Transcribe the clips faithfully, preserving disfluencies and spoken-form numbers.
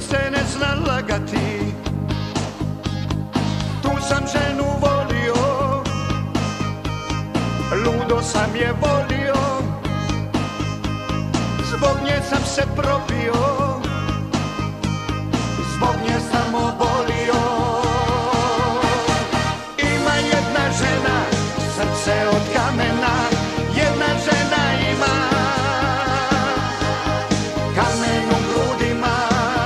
srce ne zna lagati. Tu sam ženu volio, ludo sam je volio, zbog nje sam se propio, zbog nje sam obolio. Ima jedna žena, srce od kamena, jedna žena ima kamen u grudima.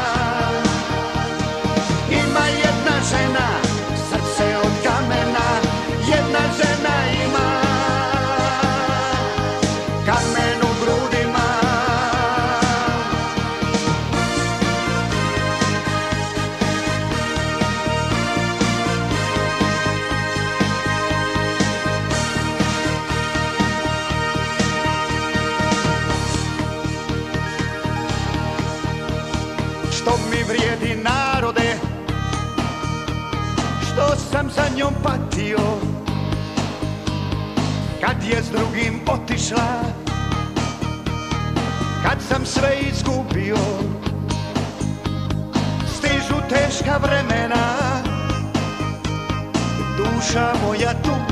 Ima jedna žena, srce od kamena, jedna žena ima kamen u grudima. Što mi vrijedi narode, što sam za njom patio, kad je s drugim otišla, kad sam sve izgubio. Stižu teška vremena, duša moja tuga